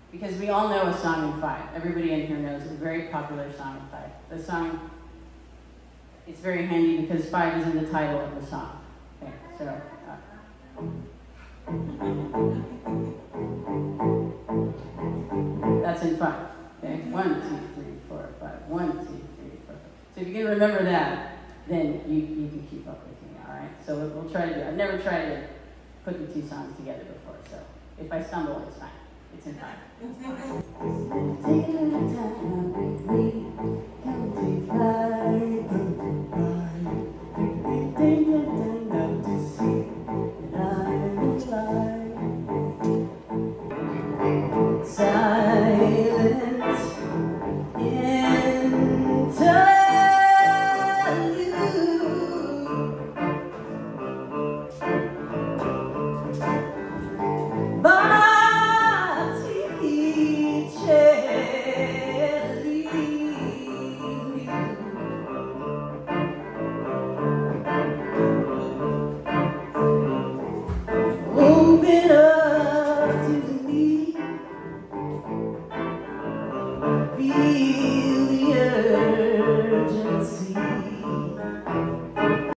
because we all know a song in 5. Everybody in here knows a very popular song in 5. The song, it's very handy because 5 is in the title of the song. Okay, so. That's in 5. Okay, 1, 2, 3, 4, 5. 1, 2, 3, 4, 5. So if you can remember that, then you can keep up with me, all right? So we'll try to do it. I've never tried to put the 2 songs together before, so if I stumble, it's fine. It's in 5. Take a little time with me, come take 5, take a time to see that I'm alive. Silence in time. Open up to me, feel the urgency.